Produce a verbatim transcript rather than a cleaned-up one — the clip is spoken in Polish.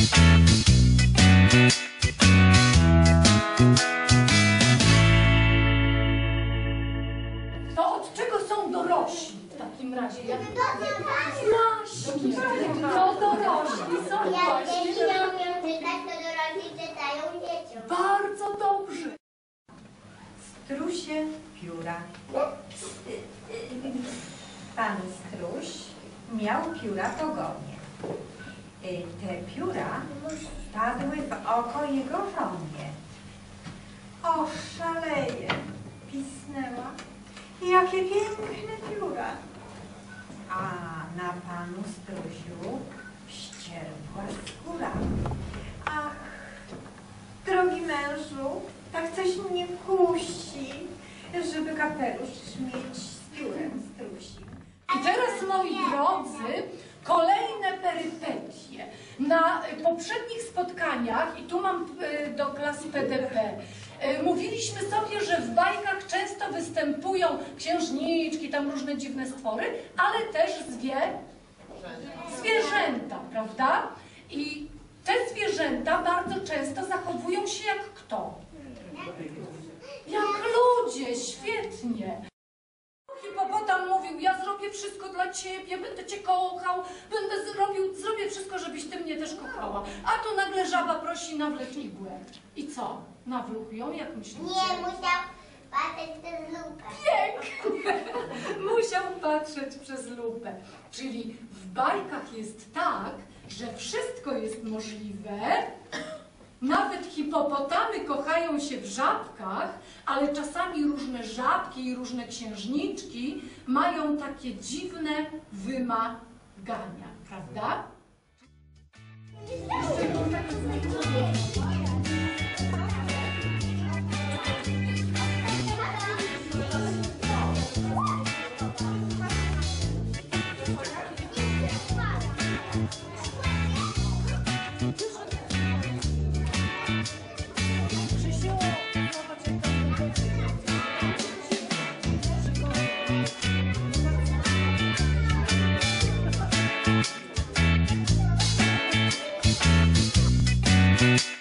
To od czego są dorośli w takim razie? Jak... Właśnie, to dorośli są Jak właśnie... dzieci nie umieją czytać, to dorośli czytają dzieciom. Bardzo dobrze. Strusie pióra. Pan Struś miał pióra w ogonie. Te pióra padły w oko jego żonie. O, szaleje, pisnęła. Jakie piękne pióra. A na panu Strusiu ścierpła skóra. Ach, drogi mężu, tak coś mnie kusi, żeby kapelusz mieć z piórem strusim. I teraz, moi drodzy, kolejne perypetie. Na poprzednich spotkaniach, i tu mam do klas P D P, mówiliśmy sobie, że w bajkach często występują księżniczki, tam różne dziwne stwory, ale też zwie... zwierzęta, prawda? I te zwierzęta bardzo często zachowują się jak kto? Jak ludzie, świetnie. Hipopotam mówił, ja zrobię wszystko dla ciebie, będę cię kochał, będę zrobił, zrobię wszystko, żebyś ty mnie też kochała. A tu nagle żaba prosi nawleć igłę. I co? Nawlókł ją, jak myślicie? Nie, musiał patrzeć przez lupę. Pięknie! Musiał patrzeć przez lupę. Czyli w bajkach jest tak, że wszystko jest możliwe. Nawet hipopotamy kochają się w żabkach, ale czasami różne żabki i różne księżniczki mają takie dziwne wymagania, prawda? Thank you.